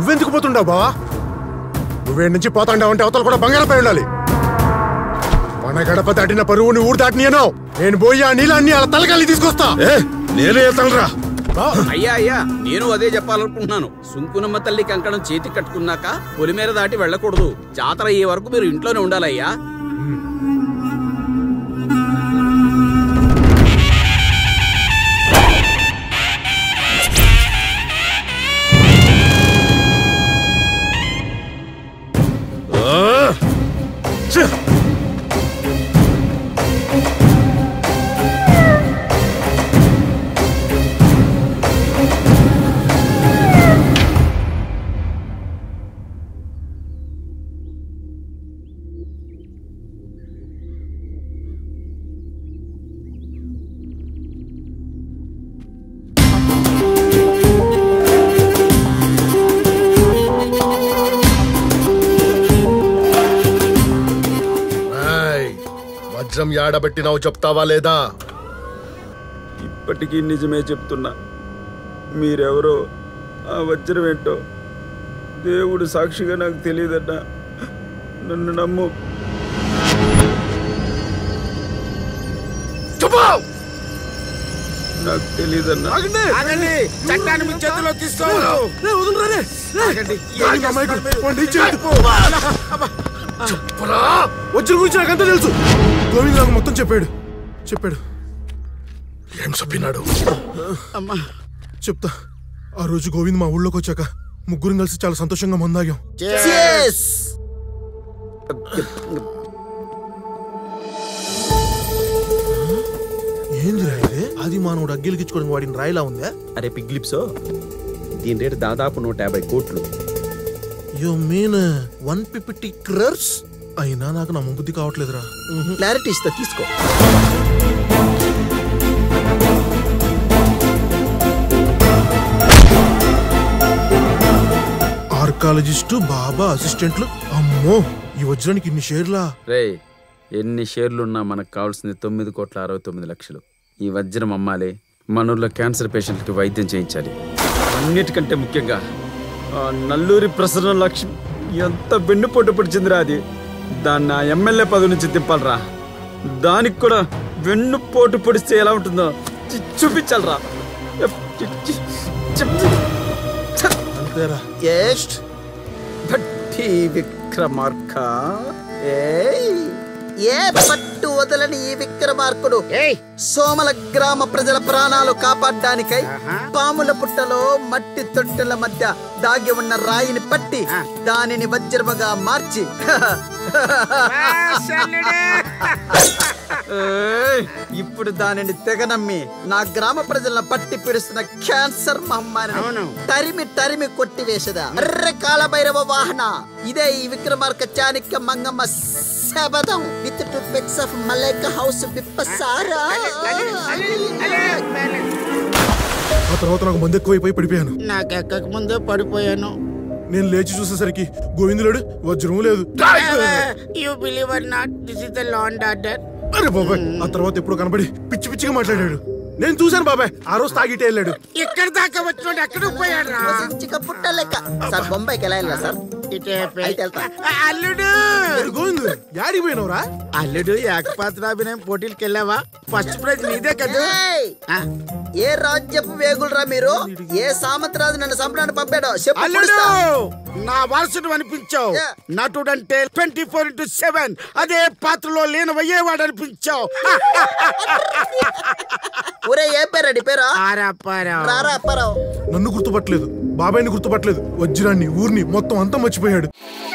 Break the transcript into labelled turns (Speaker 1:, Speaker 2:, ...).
Speaker 1: నువ్వెందుకు పోతుండవు బావా? నువ్వే నుంచి పోతాండావు అంటే అవతల కూడా బంగారపై ఉండాలి. మన గడప దాటిన పరువుని ఊరు దాటినో నేను పోయి ఆ నీళ్ళన్ని అలా తలకాలి తీసుకొస్తా.
Speaker 2: నేనే తలరా.
Speaker 3: అయ్యా అయ్యా, నేను అదే చెప్పాలనుకుంటున్నాను. సుంకునమ్మ తల్లి కంకణం చేతి కట్టుకున్నాక పొలిమేర దాటి వెళ్ళకూడదు. జాతర అయ్యే వరకు మీరు ఇంట్లోనే ఉండాలయ్యా.
Speaker 2: వజ్రం యాడబెట్టినావు చెప్తావా లేదా?
Speaker 3: ఇప్పటికీ నిజమే చెప్తున్నా. మీరెవరో ఆ వజ్రం ఏంటో దేవుడు సాక్షిగా నాకు తెలియదన్నా. నన్ను నమ్ము. నాకు తెలియదన్నా.
Speaker 4: చట్టాన్ని మీ చేతిలో తీసుకోవాలి.
Speaker 1: వజ్రం గురించి నాకంతా తెలుసు. గోవింద్ నాకు మొత్తం చెప్పాడు.
Speaker 2: ఏం చెప్పినాడు?
Speaker 1: చెప్తా. ఆ రోజు గోవింద్ మా ఊళ్ళోకి వచ్చాక ముగ్గురం కలిసి చాలా సంతోషంగా మందాగాం. ఏంది రాయిదే? అది మానవుడు అగ్గిలికిచ్చుకోవడానికి వాడిన రాయిలా ఉందా?
Speaker 3: అరే పిగ్లిప్సో, దీని రేటు దాదాపు 150 కోట్లు.
Speaker 1: You mean 150 crores? అయినా నాకు నా బుద్ధి కావట్లేదురా.
Speaker 3: క్లారిటీ ఇస్తా, తీసుకో.
Speaker 1: ఆర్కాలజిస్టు, బాబా అసిస్టెంట్లు. అమ్మో, ఈ వజ్రానికి ఇన్ని షేర్లా?
Speaker 3: రే, ఎన్ని షేర్లున్నా మనకు కావాల్సింది 9,69,00,000. ఈ వజ్రం అమ్మాలి. మన ఊర్లో క్యాన్సర్ పేషెంట్కి వైద్యం చేయించాలి. అన్నిటికంటే ముఖ్యంగా నల్లూరి ప్రసన్న లక్ష్మి ఎంత వెన్నుపోటు పొడిచిందిరా. అది దాన్ని ఆ ఎమ్మెల్యే పదవి నుంచి తిప్పాలరా. దానికి కూడా వెన్నుపోటు పొడిస్తే ఎలా ఉంటుందో చూపించాలరా.
Speaker 1: అంతేరా.
Speaker 5: విక్రమార్క ఏ పట్టు వదలని ఈ విక్రమార్కుడు సోమల గ్రామ ప్రజల ప్రాణాలు కాపాడడానికై పాముల పుట్టలో మట్టి తొట్టెల మధ్య దాగి ఉన్న రాయిని పట్టి దానిని వజ్రముగా మార్చి ఇప్పుడు దానిని తెగనమ్మి నా గ్రామ ప్రజలను పట్టి పిడుస్తున్న క్యాన్సర్ మహమ్మారిని తరిమి కొట్టివేసదా. అర్రె కాలభైరవ వాహన, ఇదే ఈ Vikramarka Chanakya Mangamma Sabatham with 2 pecks of మలైక హౌస్ విప్పసారా.
Speaker 1: ఆ తర్వాత నాకు మందు ఎక్కువైపోయి పడిపోయాను.
Speaker 4: నాకు ఎక్కక ముందే పడిపోయాను.
Speaker 1: నేను లేచి చూసేసరికి గోవిందులేడు, వజ్రం లేదు.
Speaker 4: You believe or not, this is the law and order.
Speaker 1: అరే బాబాయ్, ఆ తర్వాత ఎప్పుడు కనబడి పిచ్చి పిచ్చిగా మాట్లాడాడు. నేను చూశాను బాబాయ్, ఆ రోజు తాగిటే వెళ్ళాడు.
Speaker 4: ఇక్కడ దాకా వచ్చినోడు ఎక్కడికి పోయాడు రా?
Speaker 5: పుట్టలేక సార్ బొంబాయికి ఎలా వెళ్ళా సార్?
Speaker 4: అల్లుడు
Speaker 1: గోవిందు, యాడికి పోయినవరా?
Speaker 4: అల్లుడు ఏకపాత్రాభినయం పోటీలకు వెళ్ళావా? ఫస్ట్ ప్రైజ్ నీదే కదా.
Speaker 5: ఏ రాజ్యపు వేగులరా మీరు? ఏ సామంతరాజు నన్ను సంపడానికి పంపాడో చెప్పు.
Speaker 4: అల్లుడు, నా వారసుడు అనిపించావు. నటుడంటే 24/7 అదే పాత్రలో లీనమయ్యేవాడు అనిపించావు.
Speaker 5: ఒరే ఏ పేరడి పేరా?
Speaker 4: రారా
Speaker 5: అప్పారావు.
Speaker 1: నన్ను గుర్తుపట్టలేదు, బాబాయ్ని గుర్తుపట్టలేదు, వజ్రాన్ని, ఊరిని మొత్తం అంతా మర్చిపోయాడు.